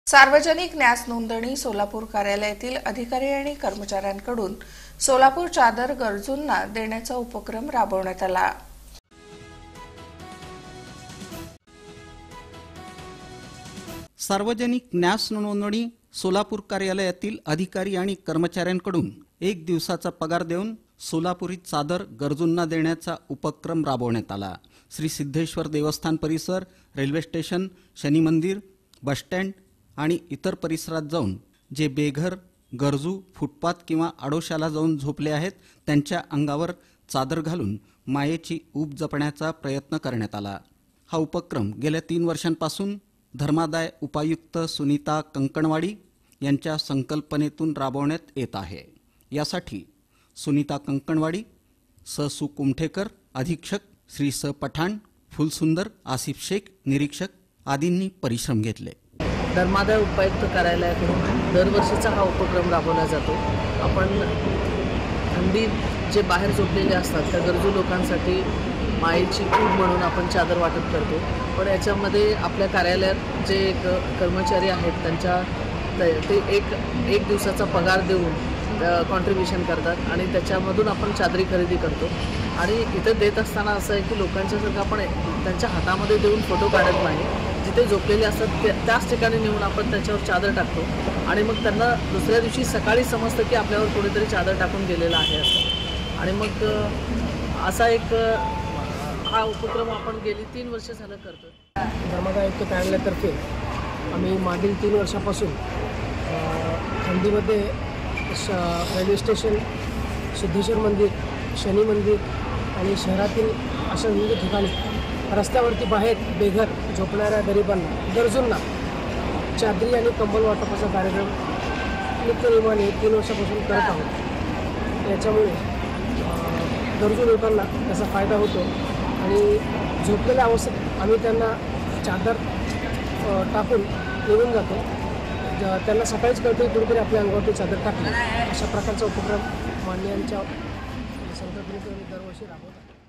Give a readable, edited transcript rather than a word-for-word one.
सार्वजनिक न्यास नोंदणी सोलापूर कार्यालयातील अधिकारी आणि कर्मचाऱ्यांकडून सोलापूर चादर गरजूंना देण्याचा उपक्रम राबवण्यात आला। सार्वजनिक न्यास नोंदणी सोलापूर कार्यालयातील अधिकारी आणि कर्मचाऱ्यांकडून 1 दिवसाचा पगार देऊन सोलापुरी चादर गरजूंना देण्याचा उपक्रम राबवण्यात आला। श्री सिद्धेश्वर देवस्थान परिसर, रेल्वे स्टेशन, शनी मंदिर, बस स्टँड आणि इतर परिसरात जाऊन जे बेघर, गरजू, फुटपाथ किंवा आडोशाला जाऊन झोपले आहेत त्यांच्या अंगावर चादर घालून मायेची ऊब जपण्याचा प्रयत्न करण्यात आला। हा उपक्रम गेल्या 3 वर्षांपासून धर्मादाय उपायुक्त सुनीता कंकणवाडी यांच्या संकल्पनेतून राबवण्यात येत आहे। यासाठी सुनीता कंकणवाडी, सु कुमठेकर अधीक्षक, श्री स पठाण, फुलसुंदर, आसिफ शेख निरीक्षक आदींनी परिश्रम घेतले। धर्मादाय उपायुक्त कार्यालयाकडून दरवर्षीचा हा उपक्रम राबवला जातो। आपण थंडीत जे बाहेर झोपलेले असतात त्या गरजू लोकांसाठी मायेची ऊब म्हणून आपण चादर वाटप करतो। पण याच्यामध्ये आपल्या कार्यालयात जे कर्मचारी आहेत त्यांच्या ते एक दिवसाचा पगार देऊन कॉन्ट्रीब्युशन करतात आणि त्याच्यामधून आपण चादरी खरेदी करतो। आणि इथं देत असताना असं आहे की लोकांच्यासारखं आपण त्यांच्या हातामध्ये देऊन फोटो काढत नाही, जिथे झोपलेले असतात त्याच ठिकाणी नेऊन आपण त्याच्यावर चादर टाकतो आणि मग त्यांना दुसऱ्या दिवशी सकाळी समजतं की आपल्यावर कोणीतरी चादर टाकून गेलेला आहे असं। आणि मग असा एक हा उपक्रम आपण गेली 3 वर्ष झालं करतो। धर्मादाय आयुक्त कार्यालयातर्फे आम्ही मागील 3 वर्षापासून थंडीमध्ये रेल्वे स्टेशन, सिद्धेश्वर मंदिर, शनी मंदिर आणि शहरातील अशा विविध ठिकाणी रस्त्यावरती बाहेर बेघर झोपणाऱ्या गरिबांना, गरजूंना चादरी आणि कंबल वाटपाचा कार्यक्रम नित्यनेमाने 3 वर्षापासून करत आहोत। याच्यामुळे गरजू लोकांना त्याचा फायदा होतो आणि झोपलेल्या अवस्थेत आम्ही त्यांना चादर टाकून निघून जातो। त्यांना सकाळीच कळते कुठेतरी आपल्या अंगावरती चादर टाकली। अशा प्रकारचा उपक्रम मान्यांच्या संकल्पनेतून दरवर्षी राबवतात।